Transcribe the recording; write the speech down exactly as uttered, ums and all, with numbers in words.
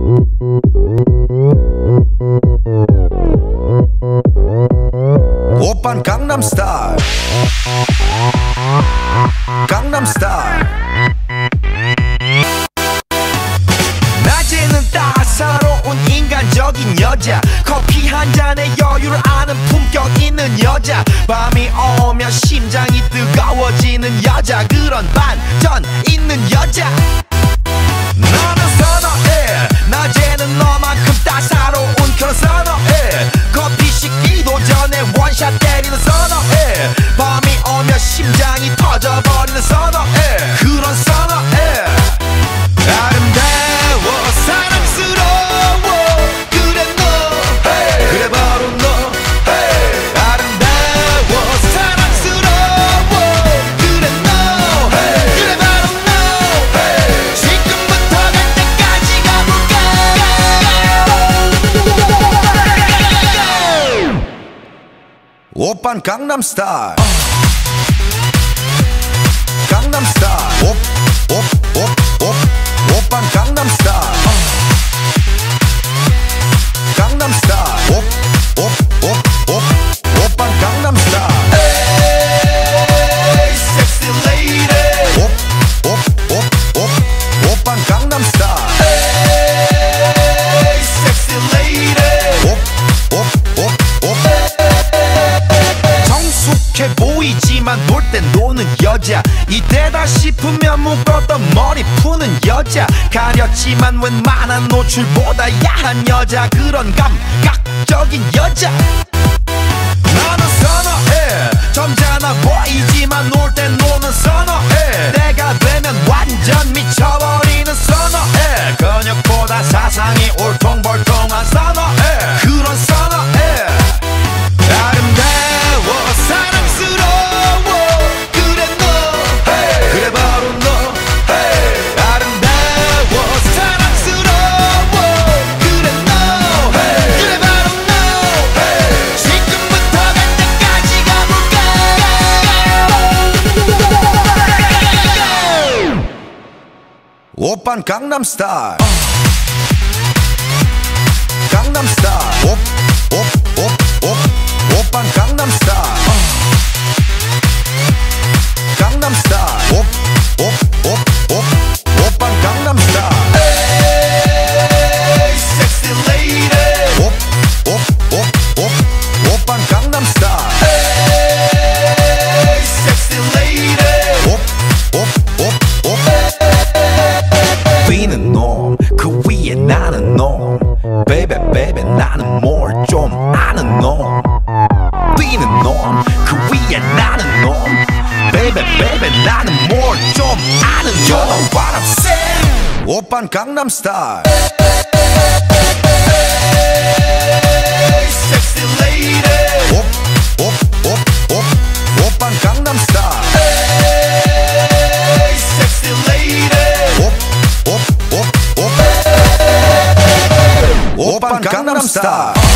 오빤 강남스타일 강남스타일 낮에는 따사로운 인간적인 여자 커피 한 잔에 여유를 아는 품격 있는 여자 밤이 오면 심장이 뜨거워지는 여자 그런 반전 있는 여자 나는 선어해 낮에는 너만큼 따사로운 그런 선어해 커피 식기도 전에 원샷 때리는 선어해 밤이 오면 심장이 터져버리는 선어해 그런 선어해 아름다워 사랑스러워 그래 너 hey. 그래 바로 너 hey. 아름다워 사랑스러워 그래 너 hey. 그래 바로 너 hey. 지금부터 갈 때까지 가볼까 오빤 강남스타일 강남스타일 오, 오, 오, 오, 오빤 강남스타일 강남스타일 오, 오, 오, 오, 오빤 강남스타일 에이 섹시 레이디 오, 오, 오, 오, 오빤 강남스타일 에이 섹시 레이디 오, 오, 오, 오 성숙해 보이지만 놀 땐 노는 여자 이때다 싶으면 묶었던 머리 푸는 여자 가렸지만 웬만한 노출보다 야한 여자 그런 감각적인 여자 나는 선어해 점잖아 보이지만 놀 땐 노는 선어해 내가 되면 완전 미쳐버리는 선어해 근육보다 사상이 울퉁불퉁한 선어해 그런 선어해 아름다워 사랑스러워 그래 너 hey. 그래 바로 너 hey. 아름다워 사랑스러워 그래 너 hey. 그래 바로 너 hey. 지금부터 갈 때까지 가볼까 오빤 강남스타일 강남스타일 오, 오, 오, 오, 오빤 강남스타일 강남스타일 오, 오, 오, 오, 오빤 강남스타일 에이 섹시 레이디 오, 오, 오, 오, 오빤 강남스타일 에이 섹시 레이디 오, 오, 오, 오 뛰는 놈 그 위에 나는 놈 베이베 베이베 나는 뭘 좀 아는 놈 뛰는 놈 그 위에 나는 놈 베이베 베이베 나는 뭘 좀 아는 놈 You know what I'm saying 오빤 강남스타일 섹시 레이디 오, 오, 오, 오, 오빤 강남스타일 섹시 레이디 오, 오, 오, 오, 오빤 강남스타일